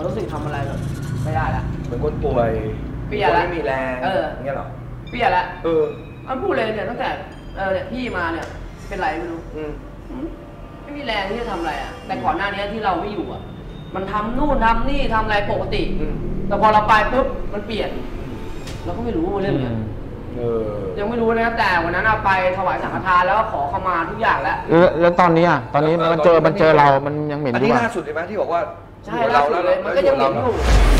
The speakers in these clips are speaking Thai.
มันรู้สึกทำอะไรแบบไม่ได้ละเหมือนคนป่วยเปียแล้วไม่มีแรงอย่างเงี้ยหรอเปียแล้วมันพูดเลยเนี่ยตั้งแต่เนี่ยพี่มาเนี่ยเป็นไรไม่รู้ไม่มีแรงที่จะทำอะไรอ่ะแต่ก่อนหน้านี้ที่เราไม่อยู่อ่ะมันทำนู่นทำนี่ทำอะไรปกติแต่พอเราไปปุ๊บมันเปลี่ยนเราก็ไม่รู้เรื่องเนี้ยยังไม่รู้นะแต่วันนั้นไปถวายสังฆทานแล้วก็ขอเข้ามาทุกอย่างแล้วตอนนี้มันเจอเรามันยังเหม็นอยู่อันนี้ล่าสุดใช่ไหมที่บอกว่าใช่เราเลยมันก็ยังเหม็นอยู่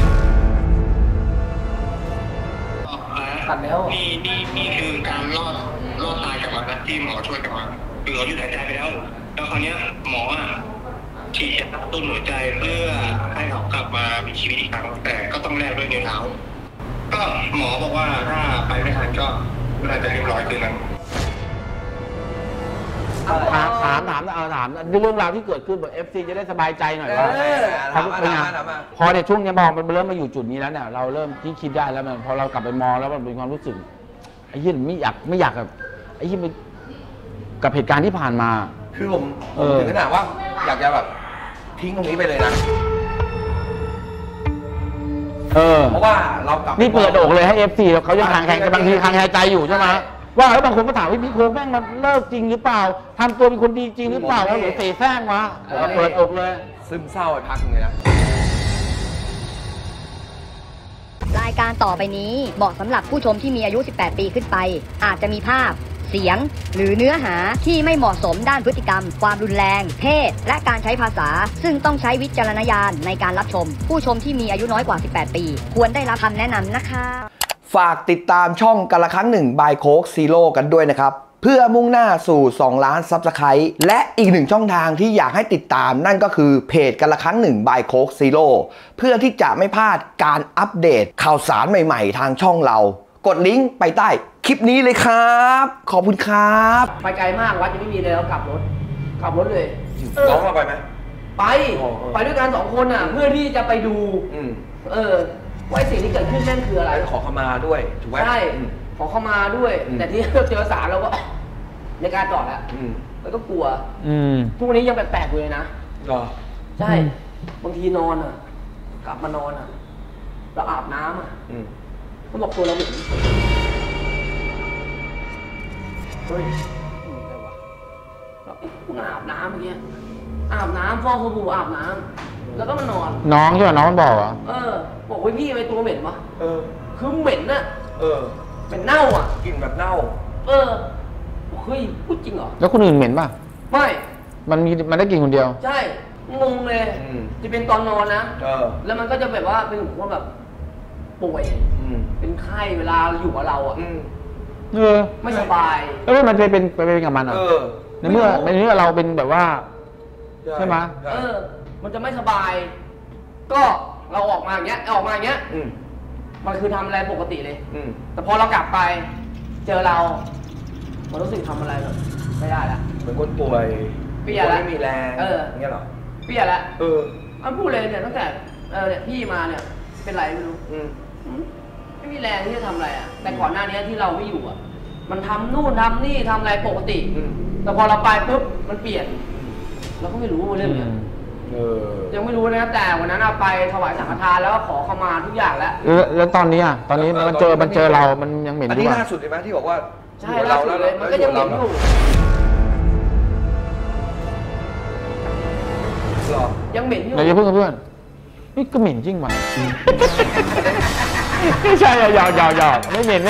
ตัดแล้วนี่คือการรอดตายกลับมาที่หมอช่วยกลับมาคือเราหยุดหายใจไปแล้วคราวนี้หมอฉีดยากระตุ้นหัวใจเพื่อให้เขากลับมามีชีวิตอีกครั้งแต่ก็ต้องแลกด้วยนิ้วเท้าก็หมอบอกว่าถ้าไปไม่ทันก็น่าจะเรียบร้อยคืนนั้นถามเรื่องราวที่เกิดขึ้นแบบ FC จะได้สบายใจหน่อยว่าพอเนี่ยช่วงนี้มองมันเริ่มมาอยู่จุดนี้แล้วเนี่ยเราเริ่มคิดได้แล้วมันพอเรากลับไปมองแล้วมันเป็นความรู้สึกไอ้ยี่ไม่อยากกับไอ้ยี่กับเหตุการณ์ที่ผ่านมาคือผมถึงขนาดว่าอยากจะแบบทิ้งตรงนี้ไปเลยนะเพราะว่าเรากลับนี่เปิดอกเลยให้ FC เขายังห่างแข่งกันบางทีห่างใจอยู่ใช่ไหมว่าแล้วบางคนก็ถามว่าพี่โค้งแม่งมันเลิกจริงหรือเปล่าทำตัวเป็นคนดีจริงหรือเปล่าหรือเสแสร้งวะเปิดอกเลยซึมเศร้าไปพักนึงเลยนะรายการต่อไปนี้เหมาะสำหรับผู้ชมที่มีอายุ 18 ปีขึ้นไปอาจจะมีภาพเสียงหรือเนื้อหาที่ไม่เหมาะสมด้านพฤติกรรมความรุนแรงเพศและการใช้ภาษาซึ่งต้องใช้วิจารณญาณในการรับชมผู้ชมที่มีอายุน้อยกว่า 18 ปีควรได้รับคำแนะนำนะคะฝากติดตามช่องกันละครั้งหนึ่งบายโค้กซีโร่กันด้วยนะครับเพื่อมุ่งหน้าสู่2 ล้านซับสไครต์และอีกหนึ่งช่องทางที่อยากให้ติดตามนั่นก็คือเพจกันละครั้งหนึ่งบายโค้กซีโร่เพื่อที่จะไม่พลาดการอัปเดตข่าวสารใหม่ๆทางช่องเรากดลิงก์ไปใต้คลิปนี้เลยครับขอบคุณครับไปไกลมากวัดยังไม่มีเลยแล้วกลับรถเลยน้องเราไปไหมไปด้วยกัน2 คนเพื่อที่จะไปดูว่าสิ่งที่เกิดขึ้นนั่นคืออะไรขอเข้ามาด้วยถูกไหมใช่ขอเข้ามาด้วยแต่ที่เจอสารเราก็ในการจอดแล้วก็กลัวทุกวันนี้ยังแปลกๆเลยนะใช่บางทีนอนกลับมานอนเราอาบน้ำเขาบอกตัวเราเหม็นเฮ้ยอะไรวะเราอาบน้ำเมื่อกี้อาบน้ำฟอกสบู่อาบน้ำแล้วก็มานอนน้องใช่ไหมน้องมันบอกบอกว่าพี่ทำไมตัวเหม็นวะคือเหม็นเหม็นเน่ากลิ่นแบบเน่าเฮ้ยพูดจริงเหรอแล้วคนอื่นเหม็นป่ะไม่มันได้กลิ่นคนเดียวใช่งงเลยจะเป็นตอนนอนนะแล้วมันก็จะแบบว่าเป็นคนแบบป่วยเป็นไข้เวลาอยู่กับเราไม่สบายแล้วมันไปเป็นกับมันในเมื่อเราเป็นแบบว่าใช่ไหมมันจะไม่สบายก็เราออกมาอย่างเงี้ยมันคือทำอะไรปกติเลยแต่พอเรากลับไปเจอเรามันรู้สึกทำอะไรแบบไม่ได้ละเหมือนคนป่วยเปียแล้วไม่มีแรงอย่างเงี้ยหรอเปียแล้วมันพูดเลยเนี่ยตั้งแต่เนี่ยพี่มาเนี่ยเป็นไรไม่รู้ไม่มีแรงที่จะทำอะไรแต่ก่อนหน้านี้ที่เราไม่อยู่มันทำนู่นทำนี่ทำอะไรปกติแต่พอเราไปปุ๊บมันเปลี่ยนเราก็ไม่รู้เรื่องเนี้ยยังไม่รู้นะแต่วันนั้นไปถวายสังฆทานแล้วก็ขอเข้ามาทุกอย่างแล้วตอนนี้มันเจอเรามันยังเหม็นอยู่อันนี้ล่าสุดใช่ไหมที่บอกว่าใช่ล่าสุดเลยมันก็ยังเหม็นอยู่ยังเหม็นอยู่เดี๋ยวเพื่อนนี่ก็เหม็นจริงว่ะไม่ใช่หยอกไม่เหม็น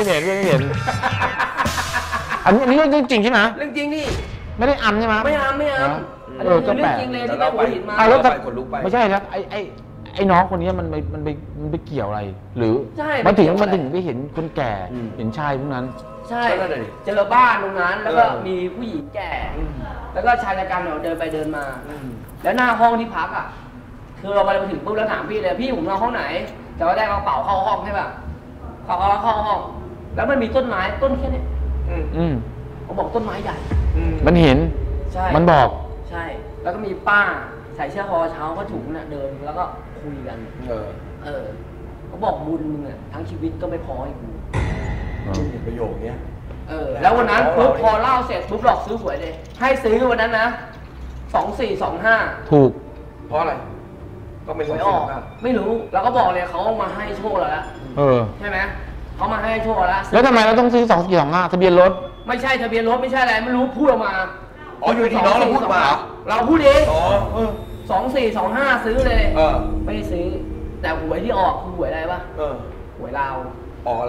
อันนี้เรื่องจริงใช่ไหมเรื่องจริงนี่ไม่ได้อัมใช่ไหมไม่อัมอันนี้คือเรื่องจริงเลยที่เราเห็นมาแล้วไม่ใช่ครับไอ้น้องคนนี้มันไปเกี่ยวอะไรหรือมันถึงไปเห็นคนแก่เห็นชายพวกนั้นใช่เจอบ้านตรงนั้นแล้วก็มีผู้หญิงแก่แล้วก็ชายชะกันเดินไปเดินมาแล้วหน้าห้องที่พักคือเราไปถึงปุ๊บแล้วถามพี่เลยพี่ผมนอนห้องไหนแต่ว่าได้กระเป๋าเข้าห้องใช่ป่ะเข้าห้องแล้วมันมีต้นไม้ต้นแค่นี้เขาบอกต้นไม้ใหญ่มันเห็นใช่มันบอกใช่แล้วก็มีป้าใส่เสื้อคอเช้าก็ถุงเดินแล้วก็คุยกันเขาบอกบุญมึงทั้งชีวิตก็ไม่พอให้กูประโยคนี้แล้ววันนั้นปุ๊บพอเล่าเสร็จปุ๊บหลอกซื้อหวยเลยให้ซื้อวันนั้นนะ2425 ถูกเพราะอะไรต้องเป็นหวยออกไม่รู้เราก็บอกเลยเขามาให้โชคเราแล้วใช่ไหมเขามาให้โชคเราแล้วทำไมเราต้องซื้อ2425ทะเบียนรถไม่ใช่ทะเบียนรถไม่ใช่อะไรไม่รู้พูดออกมาอยู่ที่น้องเราพูดมาเราพูดเอง2425ซื้อเลยไม่ได้ซื้อแต่หวยที่ออกคือหวยอะไรป่ะหวยลาวออกอะไร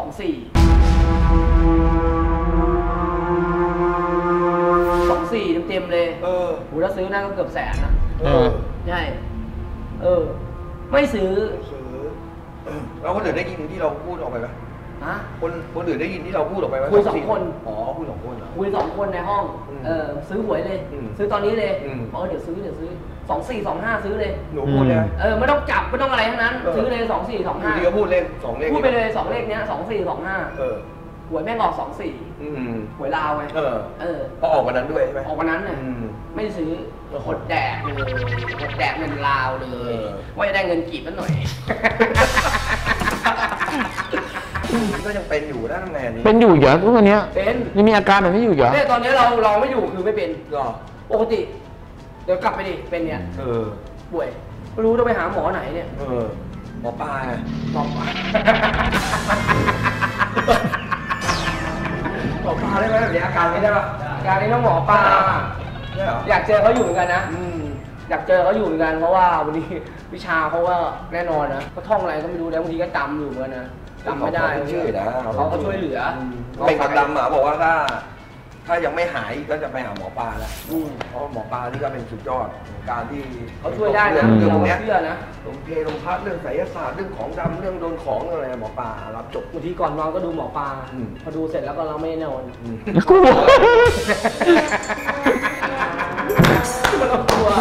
24เต็มเลยหูถ้าซื้อน่าก็เกือบแสนนะใช่ไม่ซื้อแล้วคนอื่นได้ยินที่เราพูดออกไปไหมคนอื่นได้ยินที่เราพูดออกไปไหมคุย2 คนคุย2 คนคุย2 คนในห้องซื้อหวยเลยซื้อตอนนี้เลยเดี๋ยวซื้อ2425ซื้อเลยหนูพูดเลยไม่ต้องจับไม่ต้องอะไรทั้งนั้นซื้อเลย2425 เดี๋ยวพูดเลข2 เลขพูดไปเลย2 เลขเนี้ย2425หวยแม่งออก24หวยลาวไงก็ออกวันนั้นด้วยใช่ไหมออกวันนั้นเนี่ยไม่ซื้อหดแดกเลยหดแดกเงินลาวเลยว่าจะได้เงินกีบนิดหน่อยก็ยังเป็นอยู่นะทำไงนี้เป็นอยู่เหรอทุกวันนี้เป็นยังมีอาการแบบนี้อยู่เหรอเนี่ยตอนนี้เราไม่อยู่คือไม่เป็นปกติเดี๋ยวกลับไปดิเป็นเนี่ยป่วยไม่รู้ต้องไปหาหมอไหนเนี่ยหมอปลาได้ไหมแบบนี้อาการไม่ได้ป่ะอาการนี้ต้องหมอปลาอยากเจอเขาอยู่เหมือนกันนะอยากเจอเขาอยู่เหมือนกันเพราะว่าวันนี้วิชาเขาว่าแน่นอนนะเขาท่องอะไรก็ไม่รู้แล้วบางทีก็จำอยู่เหมือนกันนะจำไม่ได้ชื่อนะเขาก็ช่วยเหลือเป็นกับดำบอกว่าถ้ายังไม่หายก็จะไปหาหมอปลาแล้วเพราะหมอปลานี่ก็เป็นสุดยอดการที่เขาช่วยได้นะเรื่องเชื่อนะลงเพลงพัดเรื่องไสยศาสตร์เรื่องของดำเรื่องโดนของอะไรหมอปลารับจบบางทีก่อนนอนก็ดูหมอปลาพอดูเสร็จแล้วก็เราไม่นอนกูกลัว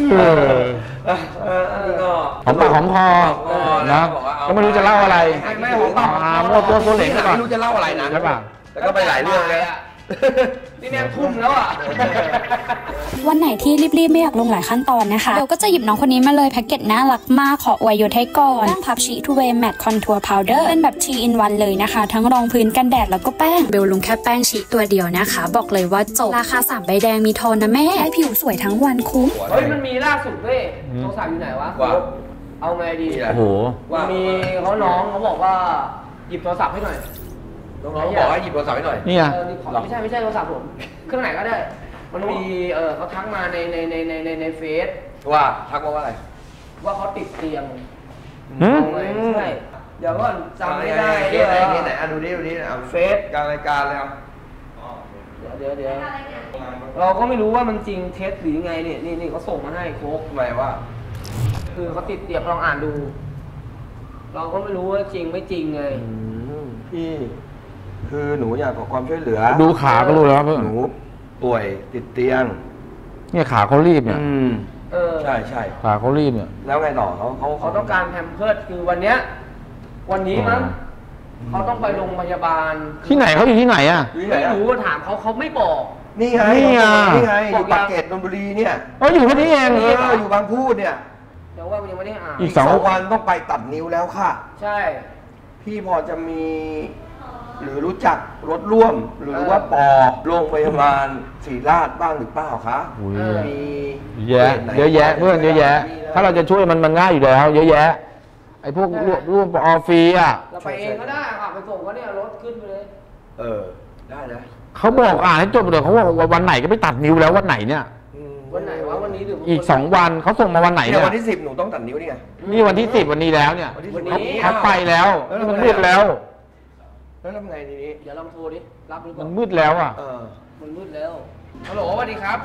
หอมปากหอมคอนะก็ไม่รู้จะเล่าอะไรไม่หอมปากมั่วตัวเหล่งก็ไม่รู้จะเล่าอะไรนะใช่ป่ะแต่ก็ไปหลายเรื่องเลยนี่แม่ทุ่มแล้วอ่ะวันไหนที่รีบๆไม่อยากลงหลายขั้นตอนนะคะเบลก็จะหยิบน้องคนนี้มาเลยแพ็กเกจน่ารักมากขออวยยศให้ก่อนแป้งพับชีทูเวย์แมตต์คอนทัวร์พาวเดอร์เป็นแบบ 3 in 1เลยนะคะทั้งรองพื้นกันแดดแล้วก็แป้งเบลลงแค่แป้งชีตัวเดียวนะคะบอกเลยว่าจบราคา3 ใบแดงมีโทนนะแม่ให้ผิวสวยทั้งวันคุ้มเฮ้ยมันมีล่าสุดด้วยโทรศัพท์อยู่ไหนวะเอาไงดีโอ้โหมีน้องเขาบอกว่าหยิบโทรศัพท์ให้หน่อยน้องบอกให้หยิบโทรศัพท์ให้หน่อยนี่ไงไม่ใช่โทรศัพท์ผมเครื่องไหนก็ได้มันมีเขาทักมาในเฟซว่าทักว่าอะไรว่าเขาติดเตียงใช่เดี๋ยวก่อนจำไม่ได้ที่ไหนดูดิเฟซการรายการเลยครับเดี๋ยวเราก็ไม่รู้ว่ามันจริงเท็จหรือไงเนี่ยนี่เขาส่งมาให้โค้กหมายว่าคือเขาติดเตียงลองอ่านดูเราก็ไม่รู้ว่าจริงไม่จริงไงพี่คือหนูอยากขอความช่วยเหลือดูขาก็รู้แล้วหนูป่วยติดเตียงเนี่ยขาเขารีบเนี่ยใช่ขาเขารีบเนี่ยแล้วไงต่อเขาต้องการแพมเพิร์สคือวันนี้มั้งเขาต้องไปโรงพยาบาลที่ไหนเขาอยู่ที่ไหนอ่ะไม่รู้ถามเขาไม่บอกนี่ไงอยู่ปากเกร็ดนนทบุรีเนี่ยอยู่ที่นี่เองอยู่บางพูดเนี่ยแต่ว่ายังไม่ได้อ่านอีก2 วันต้องไปตัดนิ้วแล้วค่ะใช่พี่พอจะมีหรือรู้จักรถร่วมหรือว่าปอโรงพยาบาลศรีราชบ้างหรือเปล่าคะมีเยอะแยะเพื่อนเยอะแยะถ้าเราจะช่วยมันง่ายอยู่แล้วเยอะแยะไอ้พวกร่วมปอฟรีอ่ะเราไปเองก็ได้ค่ะไปส่งก็เนี่ยรถขึ้นไปเลยได้นะเขาบอกอ่านให้จบเลยเขาบอกวันไหนก็ไปตัดนิ้วแล้ววันไหนเนี่ยวันไหนวะวันนี้หรืออีก2 วันเขาส่งมาวันไหนเนี่ยวันที่10หนูต้องตัดนิ้วนี่ไงนี่วันที่10วันนี้แล้วเนี่ยเขาไปแล้วมันมืดแล้วทำไงทีนี้เดี๋ยวลองโทรดิรับหรือเปล่ามันมืดแล้วอ่ะมันมืดแล้วฮัลโหลสวัสดีครับ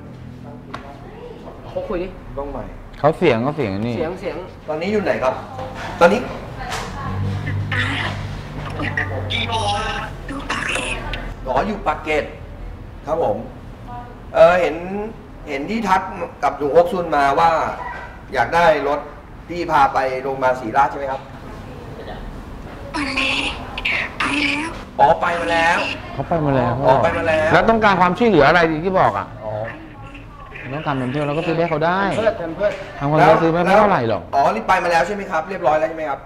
เขาคุยดิต้องใหม่เขาเสียงนี่เสียงตอนนี้อยู่ไหนครับตอนนี้อยู่ปากเกร็ดครับผมเห็นที่ทักกับหนูฮกซุนมาว่าอยากได้รถที่พาไปโรงพยาบาลศรีราชใช่ไหมครับไปมาแล้วเขาไปมาแล้วไปมาแล้วแล้วต้องการความช่วยเหลืออะไรที่บอกอ่ะต้องการเพื่อนเราก็ซื้อได้เขาได้ทางคนเราซื้อไม่เท่าไหร่หรอกนี่ไปมาแล้วใช่ไหมครับเรียบร้อยแล้วใช่ไหมครับ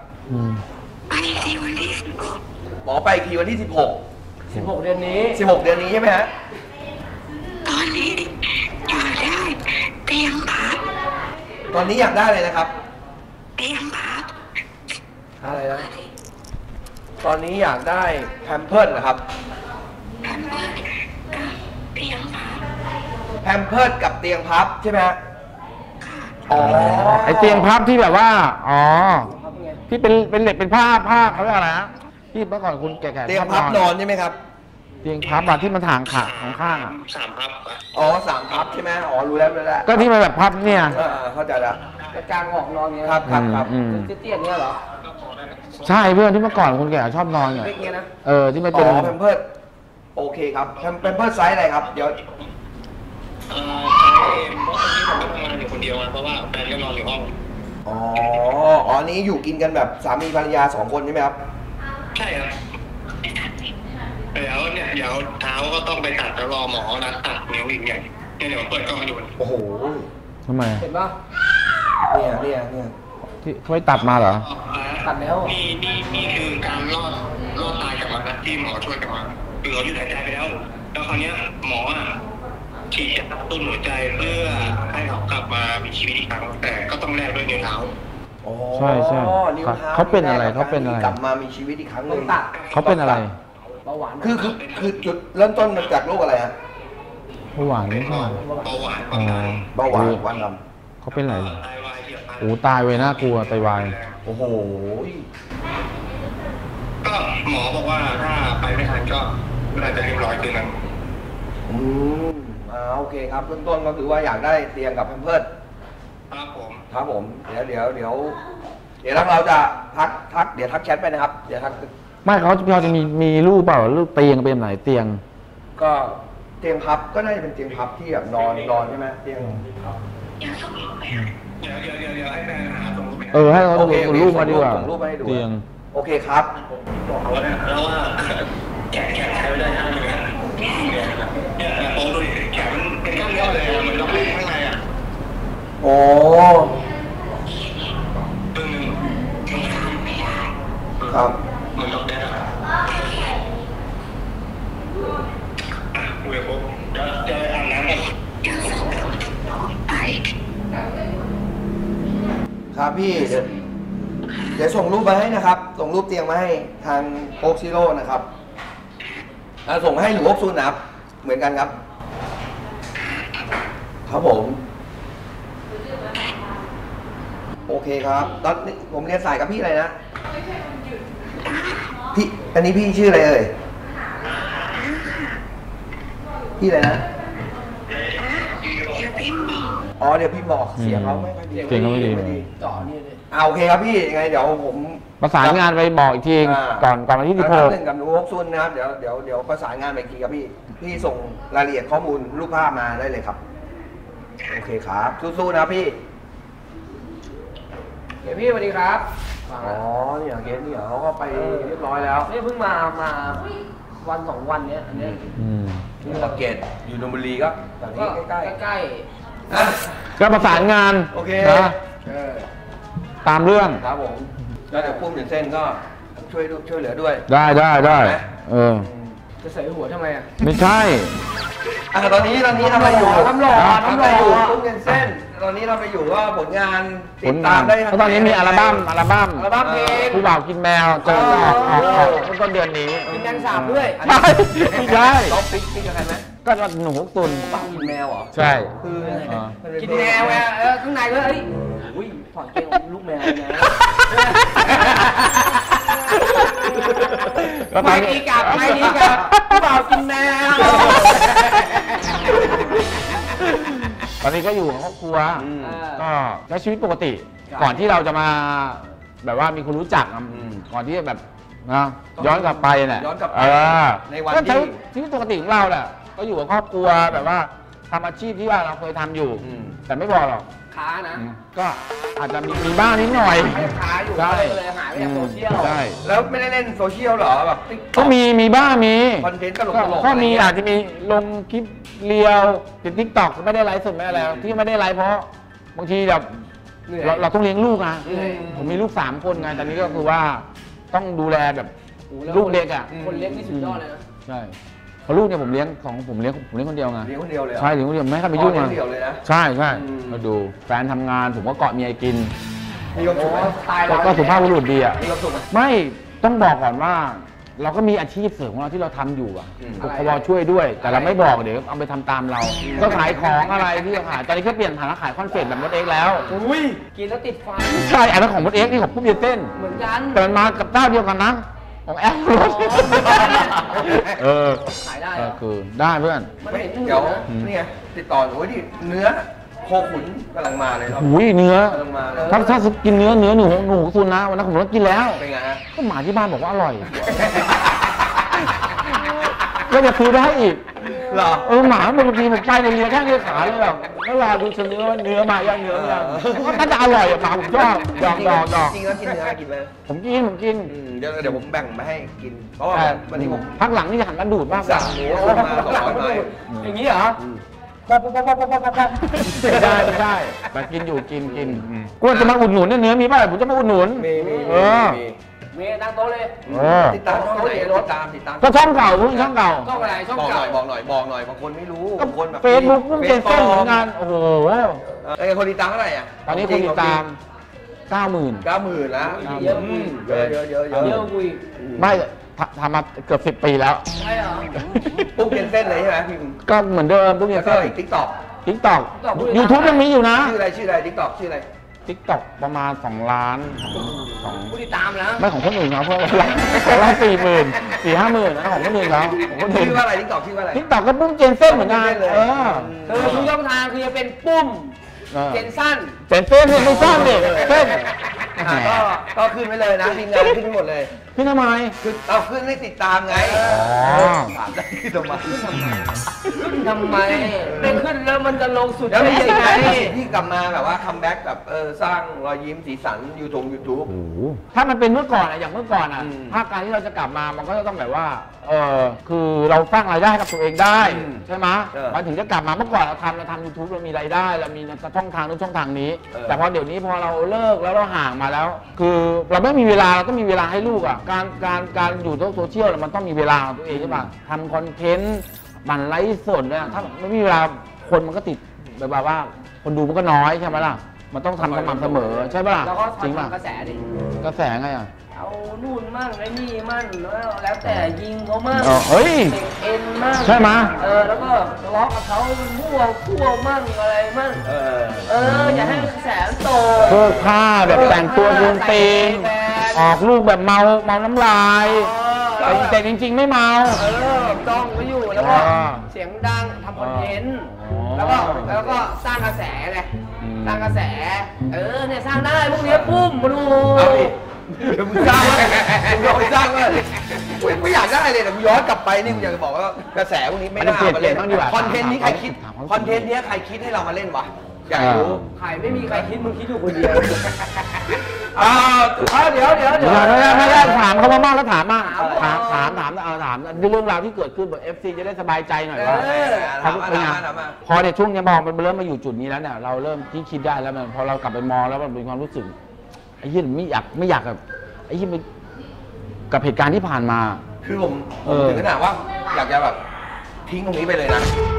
ไปทีวันที่ 16เดือนนี้ 16เดือนนี้ใช่ไหมฮะตอนนี้อยู่ได้เตียงพักตอนนี้อยากได้เลยนะครับเตียงพับอะไรนะตอนนี้อยากได้แพมเพิร์สเหรอครับแพมเพิร์สกับเตียงพับแพมเพิร์สกับเตียงพับใช่ไหมฮะอ๋อไอเตียงพับที่แบบว่าอ๋อที่เป็นเหล็กเป็นผ้าเขาเรียกอะไรนะที่เมื่อก่อนคุณแก่ๆเตียงพับนอนใช่ไหมครับเตียงพับอะที่มันถางขาข้างๆอะ 3 พับอะอ๋อ3 พับใช่ไหมอ๋อรู้แล้วก็ที่มันแบบพับเนี่ยเข้าใจแล้วกระจางออกนอนเงี้ยครับอืมเตี้ยๆเงี้ยเหรอใช่เพื่อนที่เมื่อก่อนคนแก่ชอบนอนเนี่ยเล็กเงี้ยนะที่มันอ๋เป็นอแพมเพิร์สโอเคครับแพมเพิร์สไซส์อะไรครับเดี๋ยวใช่เพราะตอนนี้ผมก็ทำงานอยู่คนเดียวเพราะว่าแฟนก็นอนอยู่ห้องอ๋อนี่อยู่กินกันแบบสามีภรรยา2 คนใช่ไหมครับใช่ครับเดี๋ยวเท้าก็ต้องไปตัดแล้วรอหมอนัดตัดนิ้วอีกอย่างเดี๋ยวเปิดกล้องให้ดูโอ้โหทำไมเห็นปะเนี่ยที่เขาไปตัดมาเหรอตัดแล้วนี่คือการรอดตายกลับมานะที่หมอช่วยกลับมาคือเขาหยุดหายใจไปแล้วคราวนี้หมอฉีดยากระตุ้นหัวใจเพื่อให้เขากลับมามีชีวิตอีกครั้งแต่ก็ต้องแลกด้วยนิ้วเท้าใช่นิ้วเท้าเขาเป็นอะไรกลับมามีชีวิตอีกครั้งหนึ่งตัดเขาเป็นอะไรเบาหวานคือจุดเริ่มต้นมาจากโรคอะไรฮะเบาหวานไม่ใช่เบาหวานอ๋อเบาหวานความดันเขาเป็นอะไรไตวายเฉียบพลันโอ้ตายเว้ยน่ากลัวไตวายโอ้โหก็หมอบอกว่าถ้าไปไม่ทันก็น่าจะเรียบร้อยคืนนั้นโอเคครับเริ่มต้นก็คือว่าอยากได้เตียงกับแพมเพิร์สครับผมครับผมเดี๋ยวเราจะทักเดี๋ยวทักแชทไปนะครับเดี๋ยวทักไม่เขาจะมีรูปเปล่ารูปเตียงเป็นแบบไหนเตียงก็เตียงพับก็น่าจะเป็นเตียงพับที่แบบนอนใช่ไหมเตียงอยากส่งรูปไปเดี๋ยวให้แฟนหาส่งรูปไปให้เขาโอเคส่งรูปมาดีกว่าส่งรูปมาให้ดูเตียงโอเคครับบอกเขาแล้วว่าแขนใช้ไม่ได้ห้ามเลยนะเนี่ยโอ้ดูดิแขนมันเป็นกล้ามเนื้อเลยเหมือนล็อกแรกข้างในโอ้ตึงหนึ่งครับเหมือนล็อกแรกคุยกับผมเดี๋ยวอาบน้ำกันอยากส่งรูปไปครับพี่เดี๋ยวส่งรูปมาให้นะครับ ส่งรูปเตียงมาให้ทางโอ๊กซิโร่นะครับส่งมาให้หนูโอ๊กซูนนะครับเหมือนกันครับครับผมโอเคครับตอนนี้ผมเรียนสายกับพี่อะไรนะพี่อันนี้พี่ชื่ออะไรเอ่ยพี่อะไรนะเดี๋ยวพิมพ์บอกเดี๋ยวพี่บอกเสียงเขาไม่ค่อยดีเสียงเขาไม่ดีจ่อนี่เลยโอเคครับพี่ยังไงเดี๋ยวผมประสานงานไปบอกอีกทีก่อนวันที่16 หนึ่งกับหนูฮกซุนนะครับเดี๋ยวประสานงานไปอีกทีครับพี่ส่งรายละเอียดข้อมูลรูปภาพมาได้เลยครับโอเคครับสู้ๆนะพี่เดี๋ยวพี่สวัสดีครับเนี่ยเกสเนี่ยเขาก็ไปเรียบร้อยแล้วนี่เพิ่งมาวัน2 วันเนี้ยอันเนี้ยนี่สังเกตอยู่นนทบุรีก็แบบนี้ก็ใกล้ใกล้ก็ประสานงานโอเคนะตามเรื่องครับผมแล้วเดี๋ยวพุ่มถึงเส้นก็ช่วยเหลือด้วยได้จะใส่หัวทำไมอ่ะไม่ใช่ตอนนี้ทำอะไรอยู่ทำหล่ออยู่พุ่มถึงเส้นตอนนี้เราไปอยู่ว่าผลงานติดตามได้เพราะตอนนี้มีอัลบั้มเพลงผู้บ่าวกินแมวจะออกต้นเดือนนี้กินแมงสาบด้วยไม่ใช่ต้องปิ๊กกับใครไหมก็หนูฮกตุนปังกินแมวเหรอใช่คือมันเป็กินแมวไงข้างในก็อุ้ยถอดเกงลูกแมวเลยนะ ไม่ดีกับผู้บ่าวกินแมวตอนนี้ก็อยู่กับครอบครัวก็ใช้ชีวิตปกติ ก่อนที่เราจะมาแบบว่ามีคนรู้จักก่อนที่จะแบบนะย้อนกลับไปเนี่ยย้อนกลับไปในวันก็ที่ใช้ชีวิตปกติของเราแหละก็อยู่กับครอบครัวแบบว่าทำอาชีพที่ว่าเราเคยทำอยู่ แต่ไม่พอหรอกค้านะก็อาจจะมีบ้างนิดหน่อยค้าอยู่ใช่เลยหายไปจากโซเชียลใช่แล้วไม่ได้เล่นโซเชียลเหรอแบบก็มีบ้างมีคอนเทนต์ตลกก็มีอาจจะมีลงคลิปเรียวติดทิกตอกไม่ได้ไลฟ์สดไม่อะไรที่ไม่ได้ไลฟ์เพราะบางทีแบบเราต้องเลี้ยงลูกนะผมมีลูก3 คนไงตอนนี้ก็คือว่าต้องดูแลแบบลูกเล็กอ่ะคนเล็กนี่สุดยอดเลยนะใช่เพราะลูกเนี่ยผมเลี้ยงคนเดียวไงเลี้ยงคนเดียวเลยใช่เลี้ยงคนเดียวไม่ให้ไปยุ่งเลี้ยงคนเดียวเลยนะใช่มาดูแฟนทำงานผมก็เกาะเมียกินมีความสุขไหมก็สุภาพบุรุษดีอ่ะมีความสุขไหมไม่ต้องบอกก่อนว่า เราก็มีอาชีพเสริมของเราที่เราทำอยู่อ่ะกบช่วยด้วยแต่เราไม่บอกเดี๋ยวเอาไปทำตามเราก็ขายของอะไรที่ขายตอนนี้ก็เปลี่ยนฐานะขายคอนเฟกต์แบบมดเอ็กแล้วอุ้ยกินแล้วติดฟันใช่อันนั้นของมดเอ็กนี่ของผู้เบียร์เต้นเหมือนกันแต่มันมากับเจ้าเดียวกันนะของแอปขายได้คือได้เพื่อนเดี๋ยวนี่ไงติดต่อหนูดิเนื้อโคขุนกำลังมาเลยครับหูยเนื้อถ้ากินเนื้อหนูซุนนะวันนั้นผมก็กินแล้วเป็นไงฮะก็หมาที่บ้านบอกว่าอร่อยก็จะซื้อได้อีกหรอหมาบางทีผมไปในเรือแค่เนื้อขาเลยแบบแล้วรอดูเนื้อว่าเนื้อมายังเนื้อก็น่าจะอร่อยหมาผมชอบดอกจริงแล้วกินเนื้อกินไหมผมกินเดี๋ยวผมแบ่งมาให้กินเพราะว่าวันนี้ผมพักหลังนี่จะหันมาดูดมากกว่าอย่างนี้เหรอไม่ได้แต่กินอยู่กินกูจะมาอุดหนุนเนื้อมีป่ะผมจะมาอุดหนุนมีตั้งโต๊ะเลยติดตามช่องไหนติดตามก็ช่องเก่าช่องเก่าช่องอะไรช่องเก่าบอกหน่อยบางคนไม่รู้บางคนแบบเฟซบุ๊กเพิ่งเจนเส้นเหมือนกันโอ้โหคนติดตามเท่าไหร่อ่ะตอนนี้คนติดตาม 90,000 แล้วเยอะคุยไม่ทำมาเกือบ10 ปีแล้วใช่เหรอปุ๊บเจนเส้นเลยใช่ไหมพี่ก็เหมือนเดิมปุ๊บเจนเส้นติ๊กต็อก YouTube ยังมีอยู่นะชื่ออะไรติ๊กต็อกชื่ออะไร TikTok ประมาณ2 ล้านผู้ติดตามแล้วไม่ของคนอื่นเขาเพราะว่า40,000 4-50,000นะของคนอื่นเขาชื่อว่าอะไรTikTokชื่อว่าอะไร TikTokก็ปุ้มเจนเส้นเหมือนกันทุกช่องทางคือจะเป็นปุ้มเจนสั้นเจนเส้นไม่สั้นเด็กเส้นก็ขึ้นไปเลยนะทีมงานขึ้นหมดเลยขึ้นทำไมเอาขึ้นให้ติดตามไงถามได้ที่ทำไมได้ขึ้นแล้วมันจะลงสุดแล้วไม่ใช่ไงที่กลับมาแบบว่าคัมแบ็กแบบสร้างรอยยิ้มสีสันยูทูบถ้ามันเป็นเมื่อก่อนอย่างเมื่อก่อนภาคการที่เราจะกลับมามันก็จะต้องแบบว่าคือเราสร้างรายได้กับตัวเองได้ใช่ไหมมันถึงจะกลับมาเมื่อก่อนเราทำ YouTube เรามีรายได้เรามีช่องทางนู้นช่องทางนี้แต่พอเดี๋ยวนี้พอเราเลิกแล้วเราห่างมาแล้วคือเราไม่มีเวลาเราต้องมีเวลาให้ลูกอ่ะการอยู่โซเชียลมันต้องมีเวลาของตัวเองใช่ป่ะทำคอนเทนต์มันไลฟ์สดเนี่ยถ้าไม่มีเวลาคนมันก็ติดแบบว่าคนดูมันก็น้อยใช่ไหมล่ะมันต้องทำสม่ำเสมอใช่ป่ะแล้วก็จริงป่ะกระแสดิกระแสไงอ่ะเอานู่นมั่งไอ้นี่มั่งแล้วแต่ยิงเขามั่งเอ็นมั่งใช่ไหมแล้วก็ทะเลาะกับเขามั่วมั่งอะไรมั่งอย่าให้กระแสโตเพื่อฆ่าแบบแต่งตัวรุนเต็มออกลูกแบบเมาน้ำลายแต่จริงๆไม่เมาต้องไม่อยู่แล้วก็เสียงดังทำคอนเทนต์แล้วก็สร้างกระแสไงสร้างกระแสเนี่ยสร้างได้พวกนี้ปุ้มมาดูมึงสร้างมึงสร้างเลยไม่อยากได้เลยแต่มึงย้อนกลับไปนี่มึงอยากจะบอกว่ากระแสพวกนี้ไม่น่ามาเล่นคอนเทนต์นี้ใครคิดคอนเทนต์นี้ใครคิดให้เรามาเล่นวะอยากรู้ใครไม่มีใครคิดมึงคิดอยู่คนเดียวเดี๋ยวไม่ได้ถามเขามากแล้วถามเรื่องราวที่เกิดขึ้นแบบ FC จะได้สบายใจหน่อยว่าพอเนี่ยช่วงนี้มันเริ่มมาอยู่จุดนี้แล้วเนี่ยเราเริ่มที่คิดได้แล้วพอเรากลับไปมองแล้วมันเป็นความรู้สึกไอ้ยี่ไม่อยากแบบไอ้ยี่กับเหตุการณ์ที่ผ่านมาคือผมถึงขนาดว่าอยากจะแบบทิ้งตรงนี้ไปเลยนะ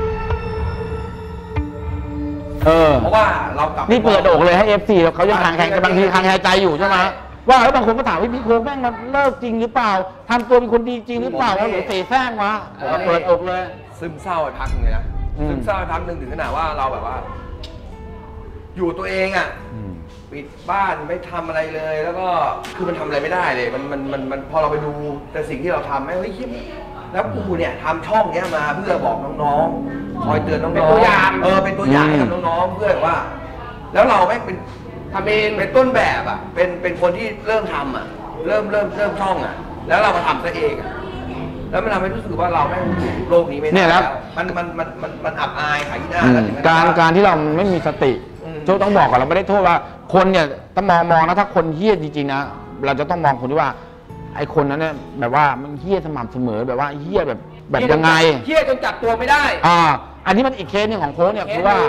เพราะว่าเรากลับนี่เปิดอกเลยให้ FC เขายังแข่งกันบางทีทางใจอยู่ใช่ไหมว่าแล้วบางคนก็ถามว่าพี่โค้งแม่งมันเลิกจริงหรือเปล่าทำตัวเป็นคนดีจริงหรือเปล่าหรือเสแสร้งวะเปิดอกเลยซึมเศร้าไปพักนึงเลยนะซึมเศร้าไปพักนึงถึงขนาดว่าเราแบบว่าอยู่ตัวเองอ่ะปิดบ้านไม่ทำอะไรเลยแล้วก็คือมันทำอะไรไม่ได้เลยมันพอเราไปดูแต่สิ่งที่เราทำเฮ้ยแล้วกูเนี่ยทำช่องเนี้ยมาเพื่อบอกน้องๆคอยเตือนน้องๆเป็นตัวอย่างเป็นตัวอย่างให้กับน้องๆเพื่อว่าแล้วเราไม่เป็นทำเองเป็นต้นแบบอ่ะเป็นคนที่เริ่มทำอ่ะเริ่มช่องอ่ะแล้วเรามาทำซะเองอ่ะแล้วมันทำให้รู้สึกว่าเราไม่โลกนี้ไม่ได้แล้วมันอับอายขายหน้าการที่เราไม่มีสติโจ้ต้องบอกก่อนเราไม่ได้โทษว่าคนเนี่ยต้องมองนะถ้าคนเหี้ยจริงๆนะเราจะต้องมองคนที่ว่าไอ้คนนั้นเนี่ยแบบว่ามันเหี้ยสม่ำเสมอแบบว่าเหี้ยแบบยังไงเหี้ยจนจับตัวไม่ได้อันนี้มันอีกเคสนึงของโค้ชเนี่ยคือว่า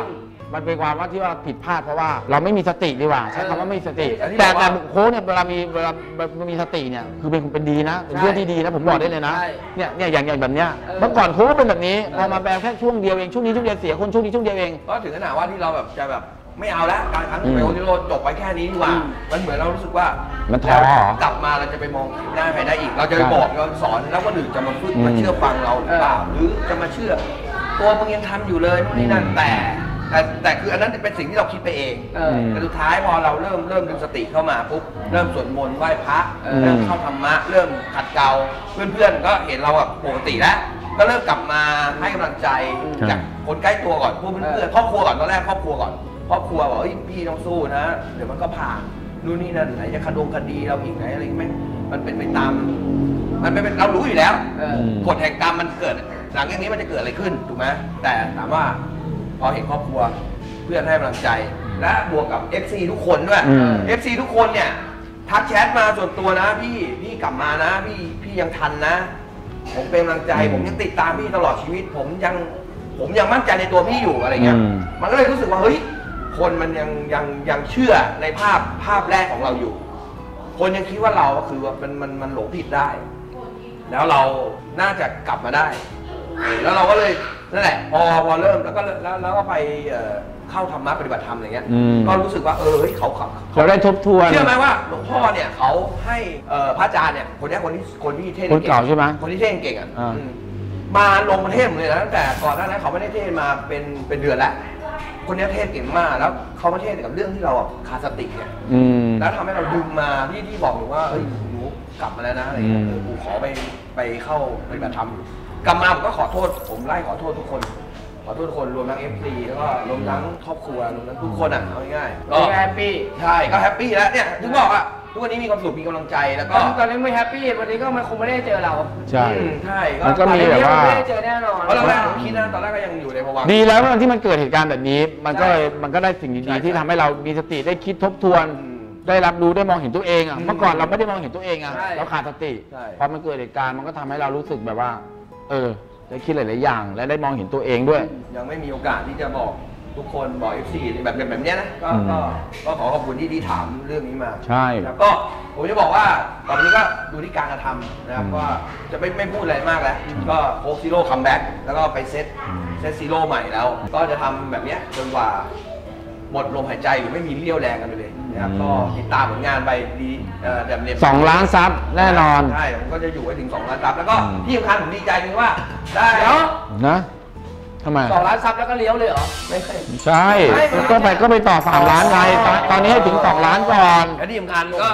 มันเป็นความว่าที่ว่าผิดพลาดเพราะว่าเราไม่มีสติดีกว่าใช้คำว่าไม่มีสติแต่โค้ชเนี่ยเวลามีสติเนี่ยคือเป็นดีนะเป็นเพื่อนที่ดีนะผมบอกได้เลยนะเนี่ยอย่างแบบเนี้ยเมื่อก่อนโค้ชเป็นแบบนี้พอมาแปลแค่ช่วงเดียวเองช่วงนี้ช่วงเดียวเสียคนช่วงนี้ช่วงเดียวเองก็ถึงขนาดว่าที่เราแบบจะแบบไม่เอาแล้วการครั้งไปโอทิโรจบไปแค่นี้ดีกว่ามันเหมือนเรารู้สึกว่ามันท้อกลับมาเราจะไปมองหน้าใครได้อีกเราจะไปบอกเราสอนแล้วคนอื่นจะมาพูดมาเชื่อฟังเราหรือเปล่าหรือจะมาเชื่อตัวมึงยังทำอยู่เลยนี่นั่นแต่คืออันนั้นเป็นสิ่งที่เราคิดไปเองแต่สุดท้ายพอเราเริ่มดึงสติเข้ามาปุ๊บเริ่มสวดมนต์ไหว้พระเริ่มเข้าธรรมะเริ่มขัดเกลาเพื่อนๆก็เห็นเราแบบปกติแล้วก็เริ่มกลับมาให้กำลังใจจากคนใกล้ตัวก่อนพวกเพื่อนๆครอบครัวก่อนตอนแรกครอบครัวก่อนครอบครัวบอกพี่ต้องสู้นะเดี๋ยวมันก็ผ่านนู่นนี่นั่นไหนจะคดีเราอีกไหนอะไรไหมมันเป็นไปตามมันเป็นเรารู้อยู่แล้วกฎแห่งกรรมมันเกิดหลังจากนี้มันจะเกิดอะไรขึ้นถูกไหมแต่ถามว่าพอเห็นครอบครัวเพื่อนให้กำลังใจและบวกกับ FC ทุกคนด้วย FC ทุกคนเนี่ยทักแชทมาส่วนตัวนะพี่กลับมานะพี่ยังทันนะผมเป็นกำลังใจผมยังติดตามพี่ตลอดชีวิตผมยังมั่นใจในตัวพี่อยู่อะไรเงี้ยมันก็เลยรู้สึกว่าเฮ้ยคนมันยังเชื่อในภาพแรกของเราอยู่คนยังคิดว่าเราคือว่ามันหลงผิดได้แล้วเราน่าจะกลับมาได้แล้วเราก็เลยนั่นแหละพอเริ่มแล้วก็ไปเข้าธรรมะปฏิบัติธรรมอะไรเงี้ยก็รู้สึกว่าเฮ้ยเขาได้ทบทวนเชื่อไหมว่าหลวงพ่อเนี่ยเขาให้พระอาจารย์เนี่ยคนที่เทศน์คนเก่าใช่ไหมคนที่เทศน์เก่งอ่ะมาลงประเทศเลยนะตั้งแต่ก่อนหน้านั้นเขาไม่ได้เทศน์มาเป็นเดือนแล้วคนนี้เทศน์เก่งมากแล้วเขามาเทศน์กับเรื่องที่เราขาดสติเนี่ยแล้วทำให้เราดึงมาที่บอกหนูว่าเฮ้ยหนูกลับมาแล้วนะอะไรเงี้ยกูขอไปเข้าปฏิบัติธรรมกลับมาผมก็ขอโทษผมไล่ขอโทษทุกคนขอโทษทุกคนรวมทั้ง FC แล้วก็รวมทั้งครอบครัวรวมทั้งทุกคนอ่ะเอาง่ายๆก็แฮปปี้ใช่ก็แฮปปี้แล้วเนี่ยถึงบอกอ่ะทุกวันนี้มีความสุขมีกำลังใจแล้วก็ตอนนี้ไม่แฮปปี้วันนี้ก็มันคงไม่ได้เจอเราใช่มันก็มีแบบว่าไม่ได้เจอแน่นอนเพราะตอนแรกผมคิดนะตอนแรกก็ยังอยู่ในภาวะดีแล้วที่มันเกิดเหตุการณ์แบบนี้มันก็ได้สิ่งดีๆที่ทำให้เรามีสติได้คิดทบทวนได้รับรู้ได้มองเห็นตัวเองอ่ะเมื่อก่อนเราไม่ได้มองเห็นตัวเองอ่ะเราขาดสติพอมันเกิดเหตุการณ์มันก็ทำให้เรารู้สึกแบบว่าได้คิดหลายๆอย่างและได้มองเห็นตัวเองด้วยยังไม่มีโอกาสที่จะบอกทุกคนบอก FC แบบนี้นะก็ขอขอบคุณที่ถามเรื่องนี้มาใช่แล้วก็ผมจะบอกว่าตอนนี้ก็ดูที่การกระทำนะครับว่าจะไม่พูดอะไรมากแล้วก็โค้ชซีโร่คัมแบ็กแล้วก็ไปเซตซีโร่ใหม่แล้วก็จะทำแบบนี้จนกว่าหมดลมหายใจหรือไม่มีเรี่ยวแรงกันไปเลยนะครับก็ติดตามผลงานไปดีแบบเน็ต 2 ล้านซับแน่นอนใช่ผมก็จะอยู่ให้ถึง2 ล้านซับแล้วก็ที่สำคัญผมดีใจนึงว่าได้นะทำไม 2 ล้านซับแล้วก็เลี้ยวเลยเหรอไม่ใช่ก็ไปต่อ3 ล้านไงตอนนี้ให้ถึง2 ล้านก่อนและที่สำคัญก็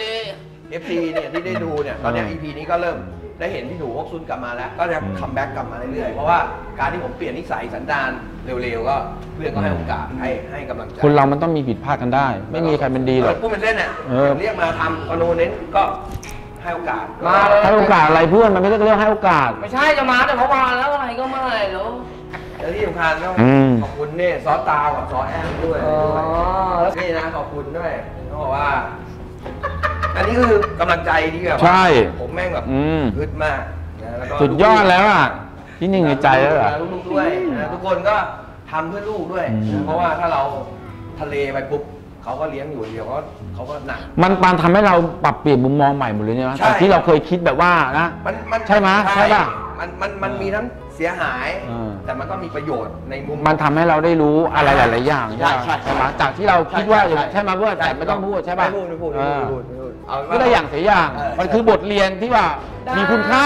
FC เนี่ยที่ได้ดูเนี่ยตอนนี้ EP นี้ก็เริ่มได้เห็นพี่หนูฮกซุนกลับมาแล้วก็จะคัมแบ็กกลับมาเรื่อยๆเพราะว่าการที่ผมเปลี่ยนนิสัยสันดานเร็วๆก็เพื่อนก็ให้โอกาสให้กำลังใจคนเรามันต้องมีผิดพลาดกันได้ไม่มีใครเป็นดีหรอกพูดเป็นเล่นเนี่ยเรียกมาทำคอนโดเน้นก็ให้โอกาสมาเลยให้โอกาสอะไรเพื่อนมันไม่ได้เรื่องให้โอกาสไม่ใช่จะมาแต่เขามาแล้วอะไรก็ไม่รู้แล้วที่สำคัญต้องขอบคุณเนี่ยซอตากับซอแอนด้วยนี่นะขอบคุณด้วยต้องบอกว่าอันนี้คือกำลังใจที่แบบผมแม่งแบบอึดมากสุดยอดแล้วอ่ะที่หนึ่งในใจแล้วอ่ะลูกด้วยทุกคนก็ทำเพื่อลูกด้วยเพราะว่าถ้าเราทะเลไปปุ๊บเขาก็เลี้ยงอยู่เดียวเขาก็หนักมันทำให้เราปรับเปลี่ยนมุมมองใหม่หมดเลยใช่ไหมจากที่เราเคยคิดแบบว่านะใช่ไหมใช่ป่ะมันมีทั้งเสียหายแต่มันก็มีประโยชน์ในมุมมันทำให้เราได้รู้อะไรหลายๆอย่างใช่ไหมจากที่เราคิดว่าใช่ไหมเพื่อนแต่ไม่ต้องพูดใช่ป่ะไม่พูดก็ได้อย่างเสียอย่างมันคือบทเรียนที่ว่ามีคุณค่า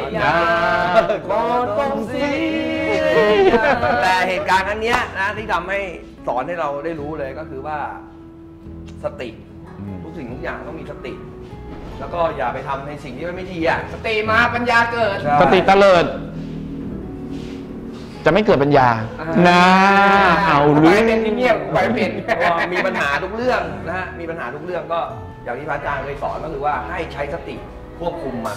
แต่เหตุการณ์ครั้งนี้นะที่ทำให้สอนให้เราได้รู้เลยก็คือว่าสติทุกสิ่งทุกอย่างต้องมีสติแล้วก็อย่าไปทำในสิ่งที่มันไม่ดีอ่ะสติมาปัญญาเกิดสติเตลิดจะไม่เกิดปัญญานะเอาเรื่องเงียบไปเป็นมีปัญหาทุกเรื่องนะฮะมีปัญหาทุกเรื่องก็อย่างที่พระอาจารย์เคยสอนก็คือว่าให้ใช้สติควบคุมมัน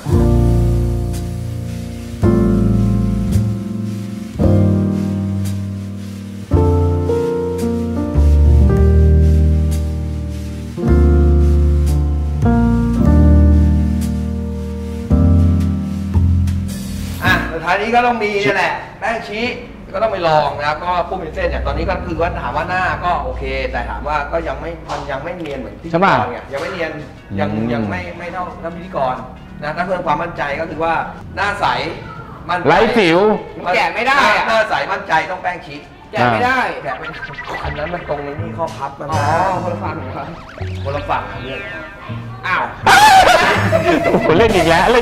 สุดท้ายนี้ก็ต้องมีนี่แหละแป้งชี้ก็ต้องไปลองนะครับก็พุ่มเป็นเส้นอย่างตอนนี้ก็คือว่าถามว่าหน้าก็โอเค แต่ถามว่าก็ยังไม่มันยังไม่เนียนเหมือนพิธีกรไงยังไม่เนียนยังไม่เท่าพิธีกรนะถ้าเพิ่มความมั่นใจก็คือว่าหน้าใสมันไร้สิวแกะไม่ได้หน้าใสมั่นใจต้องแป้งชิดแกะไม่ได้แกะไม่อันนั้นมันตรงนี้ข้อพับมันคนละฝั่งครับคนละฝั่งเรื่องอ้าวเล่นอีกแล้ว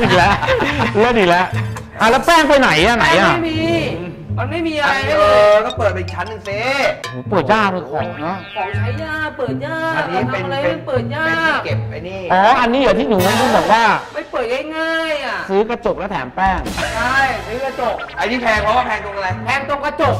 แล้วแป้งไปไหนอะไหนอะไม่มีมันไม่มีอะไรก็เปิดไปอีกชั้นหนึ่งเซ่เปิดยากเลยของเนาะของใช้ยากเปิดยากอันนี้เป็นเปิดยากเก็บไอ้นี่อ๋ออันนี้เหรอที่หนูพูดบอกว่าไม่เปิดง่ายๆอ่ะซื้อกระจกแล้วแถมแป้งใช่ซื้อกระจกไอ้นี่แพงเพราะว่าแพงตรงอะไรแพงตรงกระจก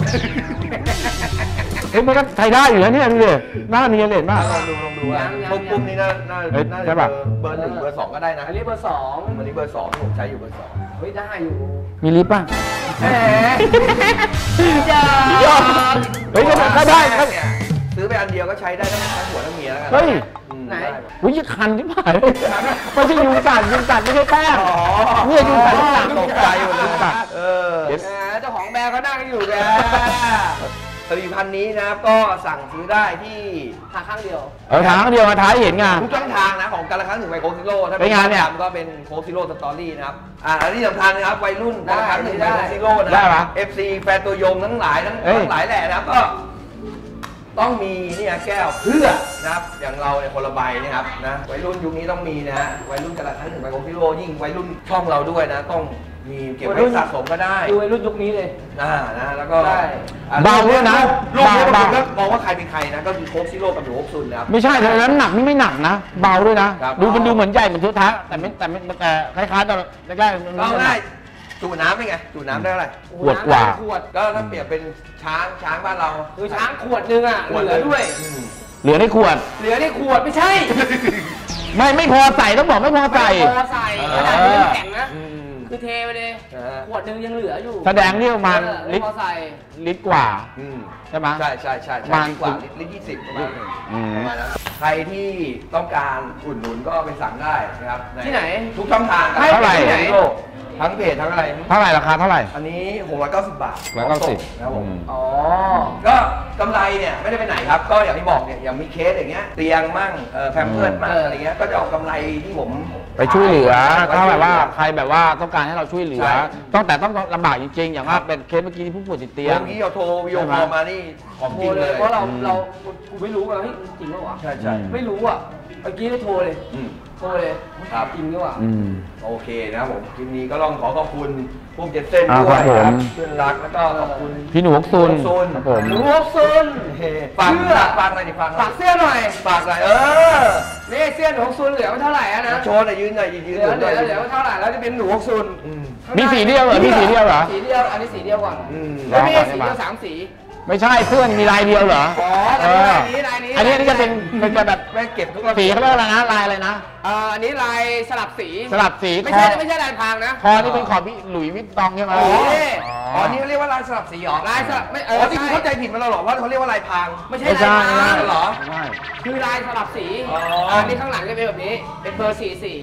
มันก็ใช้ได้อยู่แล้วเนี่ยดูดิหน้าเนียนเลยมากลองดูปุ่มนี้น่าจะเบอร์ 1 เบอร์ 2ก็ได้นะอันนี้เบอร์ 2 อันนี้เบอร์ 2ผมใช้อยู่เบอร์ 2 เฮ้ยได้อยู่มีลิฟต์ป่ะแหมจ้าเฮ้ยก็ได้ซื้อไปอันเดียวก็ใช้ได้ทั้งหัวทั้งเมียแล้วกันเฮ้ยไหนวิ่งคันที่ผ่านไม่ใช่ยุงกัดไม่ใช่แป้งเนี่ยยุงกัดที่หลังตกใจหมดเลยเจ้าของแบรนด์เขานั่งอยู่แกผลิตภัณฑ์นี้นะครับก็สั่งซื้อได้ที่ทางข้างเดียวทางข้างเดียวมาท้ายเห็นไงทุกช่องทางนะของการละครั้งหนึ่งไมโครซิโร่ถ้าเป็นงานเนี่ยก็เป็นโคซิโร่สตอรี่นะครับอันที่สำคัญนะครับวัยรุ่นการละครั้งหนึ่งไมโครซิโร่นะFC แฟนตัวยงทั้งหลายแหละนะครับก็ต้องมีนี่แก้วเพื่อนะครับอย่างเราในคนละใบนะครับนะวัยรุ่นยุคนี้ต้องมีนะฮะวัยรุ่นการละครั้งหนึ่งไมโครซิโร่ยิ่งวัยรุ่นช่องเราด้วยนะต้องมีเก็บไว้สะสมก็ได้ดูวัยรุ่นยุคนี้เลยนะแล้วก็เบาด้วยนะลูกนี้บางคนก็มองว่าใครเป็นใครนะก็คือโค้กซิโร่กับหนูฮกซุนนะครับไม่ใช่แต่นั้นหนักนี่ไม่หนักนะเบาด้วยนะดูมันดูเหมือนใหญ่เหมือนเชื้อท้าแต่คล้ายๆตอนแรกๆมันง่ายจูน้ำเป็นไงจูน้ำได้เท่าไหร่ขวดกว่าก็ถ้าเปรียบเป็นช้างบ้านเราคือช้างขวดนึงอ่ะเหลือด้วยเหลือในขวดไม่ใช่ไม่พอใส่ต้องบอกไม่พอใส่ขนาดนี้แข็งนะคือเทไปเลยขวดนึงยังเหลืออยู่แสดงนี่ประมาณลิตรกว่าใช่ไหมใช่ประมาณกว่าลิตร20ประมาณนั้นใครที่ต้องการอุดหนุนก็ไปสั่งได้นะครับที่ไหนทุกช่องทางเท่าไหร่ทั้งเพจทั้งอะไรเท่าไหร่ราคาเท่าไหร่อันนี้690 บาท 190 นะครับผมก็กำไรเนี่ยไม่ได้ไปไหนครับก็อย่างที่บอกเนี่ยอย่างมีเคสอย่างเงี้ยเตียงมั่งแพมเพิร์สมั่งอะไรเงี้ยก็จะออกกำไรที่ผมไปช่วยเหลือถ้าแบบว่าใครแบบว่าต้องการให้เราช่วยเหลือแต่ต้องลำบากจริงๆอย่างว่าเป็นเคสเมื่อกี้ที่ผู้ป่วยติดเตียงเมื่อกี้เราโทรวิดีโอคอลมานี่ของจริงเลยเพราะเราไม่รู้ว่าเฮ้ยจริงหรือเปล่าใช่ไม่รู้อ่ะเมื่อกี้ได้โทรเลยครับจริงหรือเปล่าโอเคนะครับผมคลิปนี้ก็ต้องขอบคุณพวกเจ็ดเส้นด้วยครับเพื่อนรักแล้วก็ขอบคุณพี่หนูฮกซุนครับผมหนูฮกซุนฝากอะไรดิฝากเสื้อหน่อยนี่เสื้อหนูฮกซุนเหลือไม่เท่าไหร่นะโชว์หน่อยยืนหน่อยยืนเหลือไม่เท่าไหร่แล้วจะเป็นหนูฮกซุนมีสีเดียวเหรอสีเดียวอันนี้สีเดียวก่อนแล้วมีสีเดียว3 สีไม่ใช่เพื่อนมีลายเดียวเหรอลายนี้อันนี้จะเป็นแบบไม่เก็บทุกสีเขาเรียกอะไรนะลายอะไรนะอันนี้ลายสลับสีไม่ใช่ลายพรางนะคอนี่เป็นขอบหลุยส์วิตตองใช่ไหมอ๋อนี่เขาเรียกว่าลายสลับสีหรอลายสลับไม่จริงเข้าใจผิดมาแล้วหรอว่าเขาเรียกว่าลายพรางไม่ใช่ลายพรางหรอคือลายสลับสีอันนี้ข้างหลังจะเป็นแบบนี้เป็นเบอร์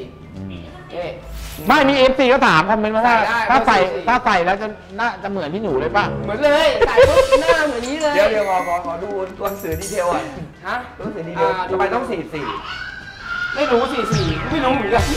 44 ไม่มีFCก็ถามคอมเมนต์มาว่าถ้าใส่แล้วจะเหมือนพี่หนูเลยป่ะเหมือนเลยใส่ปุ๊บหน้าเหมือนนี้เลยเดี๋ยวขอดูตัวหนังสือดีเทลอ่ะตัวหนังสือดีเทลทำไมต้อง44 ไม่รู้44ไม่รู้เหมือนกัน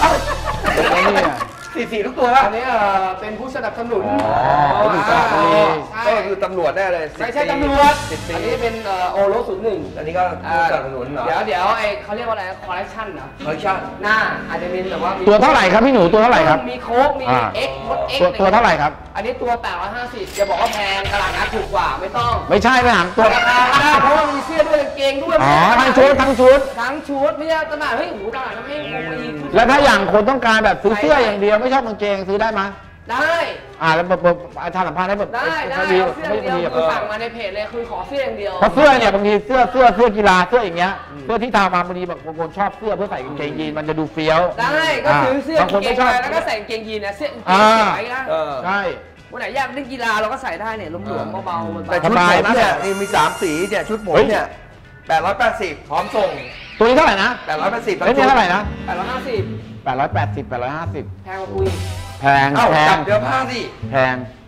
44ทุกตัวป่ะอันนี้เป็นผู้สนับสนุนก็คือตำรวจได้เลยไม่ใช่ตำรวจอันนี้เป็นโอโร01 อันนี้ก็ผู้สนับสนุนเหรอเดี๋ยวเขาเรียกว่าอะไรคอลเลคชั่นเหรอคอลเลคชั่นหน้าอาจจะมีแต่ว่าตัวเท่าไหร่ครับพี่หนูตัวเท่าไหร่ครับมีโค้กมีเอ็กมดเอ็กตัวเท่าไหร่ครับอันนี้ตัว850จะบอกว่าแพงตลาดนัดถูกกว่าไม่ต้องไม่ใช่ไปถามตัวราคาได้เพราะว่ามีเสื้อด้วยกางเกงด้วยทั้งชุดไม่ใช่ตลาดเฮ้ยหูตลาดไม่งงอีกแล้วถ้าอย่างคนต้องการแบบซื้อเสื้ออย่างเดียวไม่ชอบกางเกงซื้อได้ไหมได้แล้วอาจารย์สัมภาษณ์ได้แบบได้เสื้อเดียวสั่งมาในเพจเลยคือขอเสื้ออย่างเดียวเพราะเสื้อเนี่ยบางทีเสื้อกีฬาเสื้ออย่างเงี้ยเสื้อที่ทำมาบางทีแบบบางคนชอบเสื้อเพื่อใส่กางเกงยีนมันจะดูเฟี้ยวได้ก็ซื้อเสื้อกางเกงไปแล้วก็ใส่กางเกงยีนนะเสื้อกางเกงสวยนะใช่วันไหนอยากเล่นกีฬาเราก็ใส่ได้เนี่ยหลวมๆเบาๆแต่ชุดผมเนี่ยมี3 สีเนี่ยชุดผมเนี่ย880พร้อมส่งตัวนี้เท่าไหร่นะ 880 แล้วนี่เท่าไหร่นะ 850 850 850 แพงกว่าคุยแพงเดี๋ยวผ้าสิแพง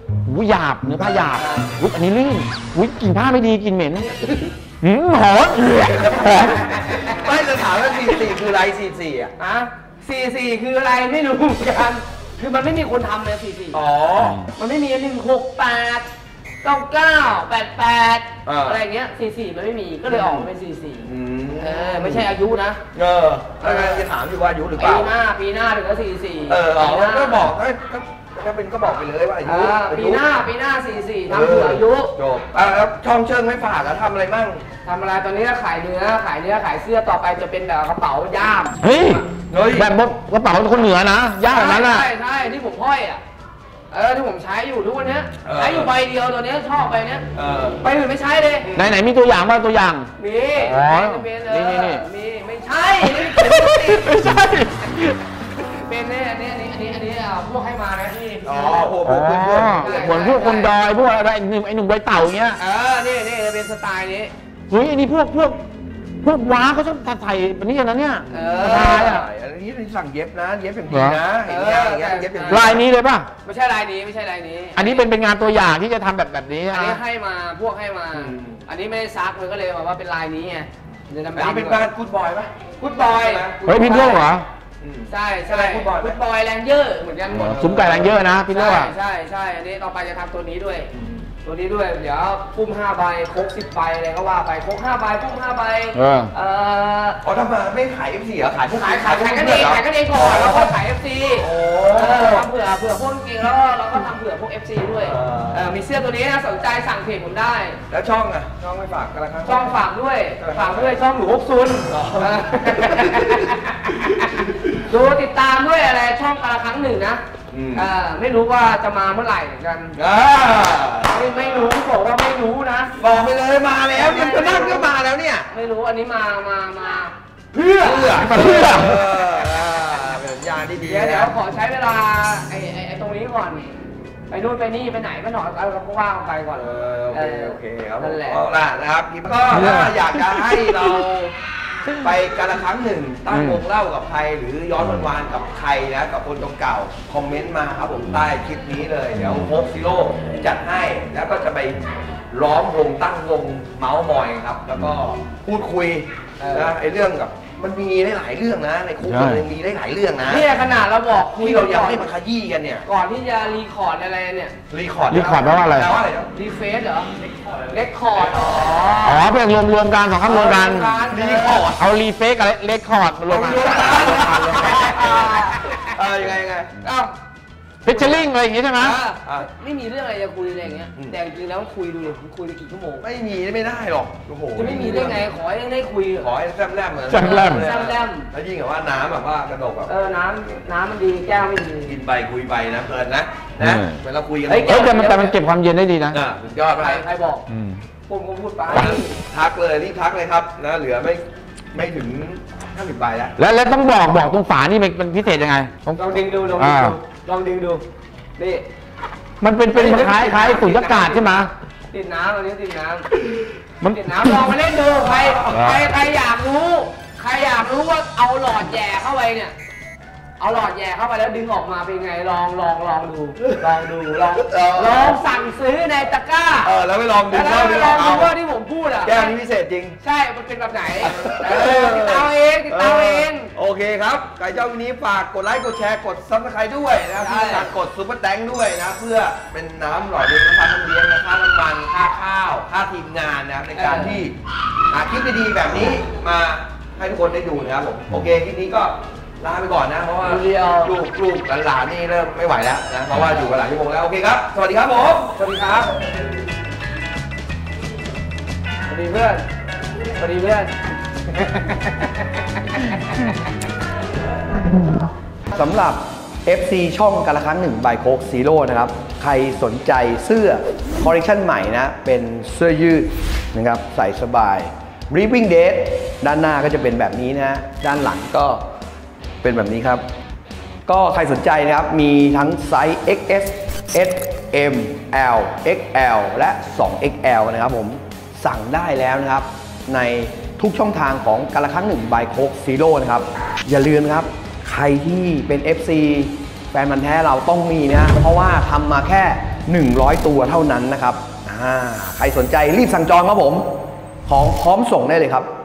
หูหยาบเนื้อผ้าหยาบอุ๊ยอันนี้ลื่นอุ๊ยกลิ่นผ้าไม่ดีกลิ่นเหม็นหอมไม่จะถามว่า44คืออะไร44อ่ะ 44คืออะไรไม่รู้เหมือนกันคือมันไม่มีคนทำเลย44 อ๋อมันไม่มี168 99 88อะไรเงี้ย44มันไม่มีก็เลยออกมาเป็น44ไม่ใช่อายุนะแล้วจะถามอยู่ว่าอายุหรือเปล่าปีหน้าถึงจะ44 ก็บอกถ้าเป็นก็บอกไปเลยว่าอายุปีหน้า44ทำถึงอายุจบแล้วช่องเชิงไม่ฝากแล้วทำอะไรมั่งทำอะไรตอนนี้ก็ขายเนื้อขายเสื้อต่อไปจะเป็นแบบกระเป๋าย่ามเฮ้ยแบบกระเป๋าคนเหนือนะย่ามนั้นน่ะใช่ที่ผมห้อยที่ผมใช้อยู่ทุกวันนี้ใช้อยู่ใบเดียวตัวนี้ชอบใบนี้ใบอื่นไม่ใช้เลยไหนมีตัวอย่างบ้างตัวอย่างนี่มีไม่ใช่ไม่ใช่เป็นเนี่ยอันนี้พวกให้มานะพี่พวกเหมือนพวกคนดอยพวกอะไรไอ้หนุ่มใบเต่าเงี้ยนี่เป็นสไตล์นี้เฮ้ยอันนี้พวกว้าเขาชอบใส่แบบนี้กันนะเนี่ยลายอันนี้สั่งเย็บนะเย็บอย่างดีนะลายนี้เลยป่ะไม่ใช่ลายนี้อันนี้เป็นงานตัวอย่างที่จะทำแบบนี้อันนี้ให้มาพวกให้มาอันนี้ไม่ได้ซักเลยก็เลยมาว่าเป็นลายนี้ไงอันนี้เป็นบ้านกู๊ดบอยป่ะกู๊ดบอยเฮ้ยพี่โลกเหรอใช่กู๊ดบอยแรงเยอะเหมือนกันหมดซุ้มไก่แรงเยอะนะพี่โลกใช่อันนี้ต่อไปจะทำตัวนี้ด้วยเดี๋ยวปุ้ม5ใบโคก10ใบอะไรก็ว่าไปโคก5ใบปุ้ม5ใบทำไมไม่ขาย FC เหรอขายกันเองก่อนแล้วก็ขาย FC ทำเผื่อพวกจริงแล้วเราก็ทำเผื่อพวก FC ด้วยมีเสื้อตัวนี้นะสนใจสั่งเพจผมได้แล้วช่องไม่ฝากกันละครับช่องฝากด้วยช่องหนูฮกซุนดูติดตามด้วยอะไรช่องกระครั้งหนึ่งนะไม่รู้ว่าจะมาเมื่อไหร่เหมือนกันไม่รู้บอกว่าไม่รู้นะบอกไปเลยมาแล้วมันก็นั่งก็มาแล้วเนี่ยไม่รู้อันนี้มาเพื่อเป็นสัญญาณที่ดีเดี๋ยวขอใช้เวลาไอ้ตรงนี้ก่อนไปนู่นไปนี่ไปไหนไปหน่อยเราก็ว่างไปก่อนโอเคครับนั่นแหละนะครับก็อยากจะให้เราไปกันละครั้งหนึ่งตั้งวงเล่ากับใครหรือย้อนวานกับใครนะกับคนเก่าคอมเมนต์มาครับผมใต้คลิปนี้เลยเดี๋ยวโฮปซีโร่จัดให้แล้วก็จะไปล้อมวงตั้งวงเมาส์มอยครับแล้วก็พูดคุยนะไอ้เรื่องกับมันมีหลายเรื่องนะในคุกมันมีหลายเรื่องนะนี่ขนาดเราบอกคุยเราอยากให้มันขยี้กันเนี่ยก่อนที่จะรีคอร์ดอะไรเนี่ยรีคอร์ดแปลว่าอะไรรีเฟซเหรอเรคคอร์ดเป็นรวมกัน2คำรวมกันรีคอร์ดเอารีเฟซกับเรคคอร์ดมารวมกันยังไงฟิชเชอร์ลิงอะไรอย่างงี้ใช่ไหมไม่มีเรื่องอะไรจะคุยอะไรอย่างเงี้ยแต่จริงๆแล้วคุยดูเลยคุยไปกี่ชั่วโมงไม่ได้หรอกโอ้โหจะไม่มีได้ไงขอให้ได้คุยขอให้แซมแลมเลยแซมแลมแล้วยิ่งกับว่าน้ำแบบว่ากระดกแบบน้ำมันดีแก้วไม่ดีกินไปคุยไปนะเพลินนะเวลาคุยกันแต่มันเก็บความเย็นได้ดีนะสุดยอดไปใครบอกผมก็พูดไปทักเลยรีบทักเลยครับนะเหลือไม่ถึง50 ใบแล้วต้องบอกตรงฝานี่มันพิเศษยังไงลองดึงดูนี่มันเป็นคล้ายสุญญากาศใช่ไหมติดน้ำอันนี้ติดน้ำติดน้ำลองมาเล่นดูใครอยากรู้ว่าเอาหลอดแย่เข้าไปเนี่ยเอาหลอดแย่เข้าไปแล้วดึงออกมาเป็นไงลองดูลองสั่งซื้อในตะกร้าแล้วไปลองดูว่าที่ผมพูดอ่ะแก้วนี้พิเศษจริงใช่มันเป็นแบบไหนติดตามเองโอเคครับใครชอบวันนี้ฝากกดไลค์กดแชร์กดซับสไครต์ด้วยนะที่การกดซุปเปอร์แตงด้วยนะเพื่อเป็นน้ำหล่อเลี้ยงน้ำพันน้ำเลี้ยงค่าน้ำมันค่าข้าวค่าทีมงานนะครับในการที่หาคลิปดีๆแบบนี้มาให้ทุกคนได้ดูนะครับผมโอเคคลิปนี้ก็ลาไปก่อนนะเพราะว่าลูกหลานนี่เริ่มไม่ไหวแล้วนะเพราะว่าอยู่กันหลายชั่วโมงแล้วโอเคครับสวัสดีครับผมสวัสดีครับสวัสดีเพื่อนสำหรับ FC ช่องกันละครั้งหนึ่งบายโคกซีโร่นะครับใครสนใจเสื้อคอลเลคชันใหม่นะเป็นเสื้อยืดนะครับใส่สบาย Ripping Date ด้านหน้าก็จะเป็นแบบนี้นะด้านหลังก็เป็นแบบนี้ครับก็ใครสนใจนะครับมีทั้งไซส์ XS S M L XL และ 2XL นะครับผมสั่งได้แล้วนะครับในทุกช่องทางของกันละครั้งหนึ่งบายโคกซีโร่นะครับอย่าลืมนะครับใครที่เป็น FC แฟนมันแท้เราต้องมีนะเพราะว่าทำมาแค่ 100 ตัวเท่านั้นนะครับใครสนใจรีบสั่งจองครับผมของพร้อมส่งได้เลยครับ